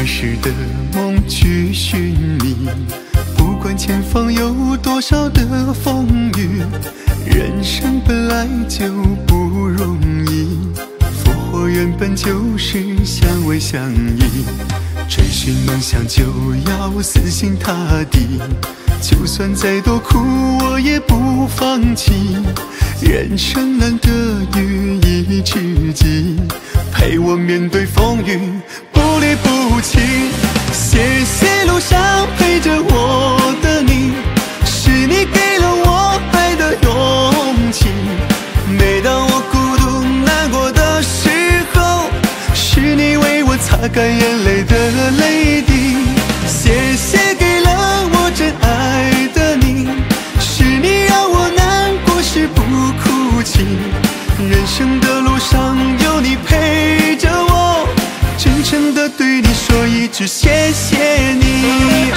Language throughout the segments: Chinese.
儿时的梦去寻觅，不管前方有多少的风雨，人生本来就不容易，复活原本就是相偎相依，追寻梦想就要死心塌地，就算再多苦我也不放弃，人生难得遇一知己，陪我面对风雨，不离不弃。谢谢路上陪着我的你，是你给了我爱的勇气，每当我孤独难过的时候，是你为我擦干眼泪的泪滴。谢谢给了我真爱的你，是你让我难过时不哭泣，人生的路上有你陪着我，真诚地对你说一句谢谢你。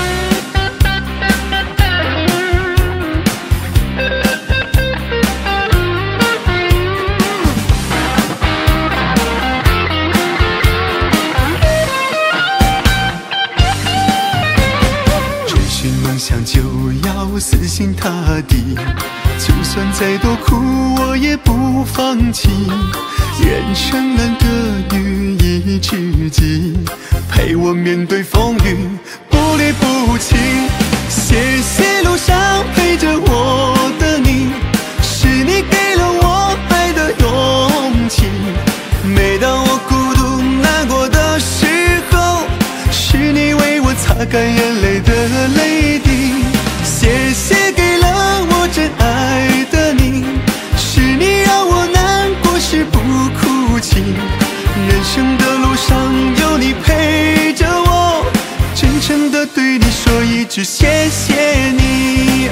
追寻梦想就要死心塌地，就算再多苦我也不放弃，人生难得遇一知己，陪我面对风雨，不离不弃。谢谢路上陪着我的你，是你给了我爱的勇气，每当我孤独难过的时候，是你为我擦干眼泪的泪滴。谢谢给了我真爱的你，是你让我难过时不哭泣，人生的路上有你陪着我，真诚地对你说一句谢谢你。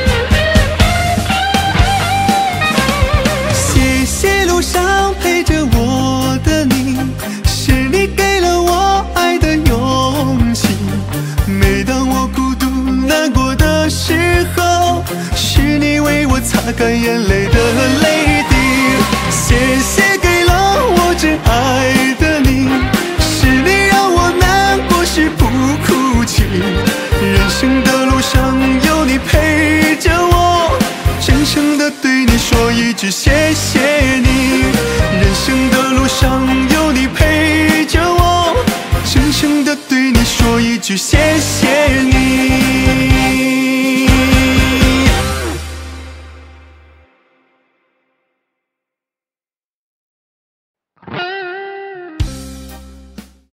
谢谢路上陪着我的你，是你给了我爱的勇气，每当我孤独难过的时候，是你为我擦干眼泪的泪滴。谢谢给了我真爱的你，是你让我难过时不哭泣，人生的路上有你陪着我，真诚地对你说一句谢谢你。人生的路上有你陪着我，真诚地对你说一句谢谢你。